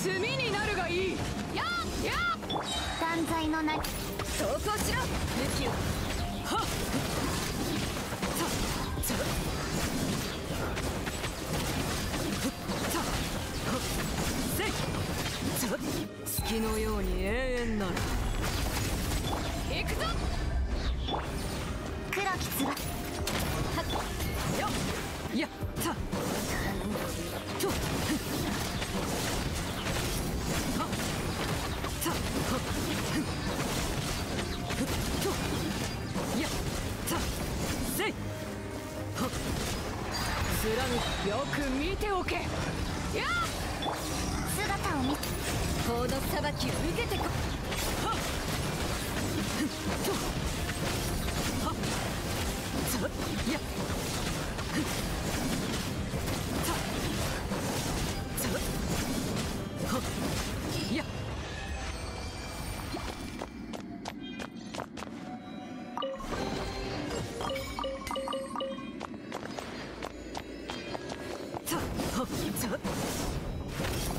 炭になるがいい。やや断罪のな投降しろユキオ。はっささせいさ月のように永遠なら行くぞ。 黒きつばはっよっやったとはっさはっとやったせいはっスラムよく見ておけ。やっ姿を見法の裁きを受けてこ。はっとはっさやっささはっやっさはっさ